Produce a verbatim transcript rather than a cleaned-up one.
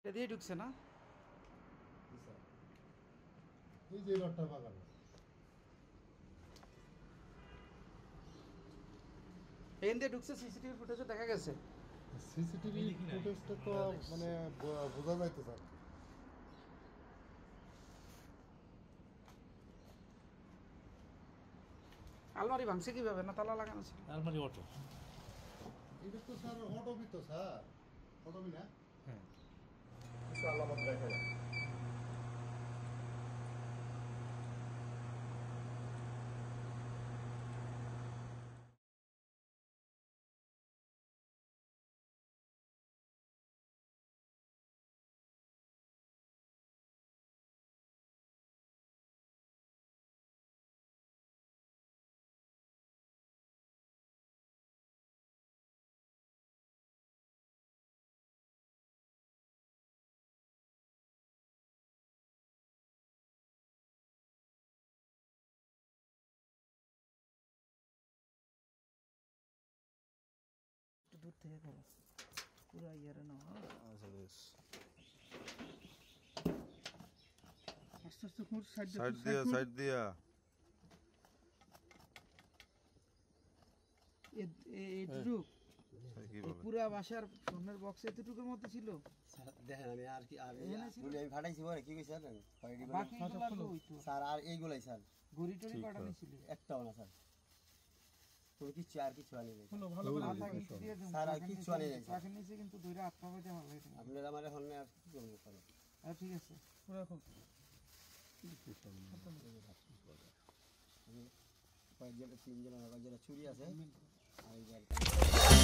এটা দিয়ে ঢুকছে না? এই যে রডটা বাগানো এখান দিয়ে ঢুকছে, সিসিটিভি ফুটেজে দেখা গেছে। সিসিটিভি ফুটেজটা তো মানে ব- বোঝা যাইতে স্যার। আলমারি ভাঙছে কিভাবে? না তালা লাগানো ছিল? আলমারি অটো। এটা তো স্যার অটোবি তো স্যার, অটোবি না? হ্যাঁ। কিছু আলামত দেখা যায়। একটু দূর থেকে করো, পুরো ইয়ারে না। আচ্ছা বেশ। আস্তে আস্তে খুব সাইড সাইড দিয়া সাইড দিয়া এটুকু কি বলে পুরা বাসার ফোনের বক্স এতটুকুর মতো ছিল। দেখেন আমি আর কি আর এখানে ছিল? আমি ফাটাইছি পরে কি কইছি জানেন বাকিগুলো হইতো স্যার আর এইগুলাই স্যার ঘড়ি টড়ি পাঠানো ছিল। একটাও না স্যার, কোনো কিছু আর কিছু আনি নাই ভালো করে আধা ইঞ্চি দিয়ে দেন। স্যার আর কিছু আনি নাই স্যার। রাখেন নিচে কিন্তু দুইটা হাত পা পাইতে ভালো হইতো। আপনারা আমার এখন আর কি করবো স্যার? আচ্ছা ঠিক আছে, রাখো। কয়েকজন তিনজন আমার যেটা চুরি আছে আর এই যে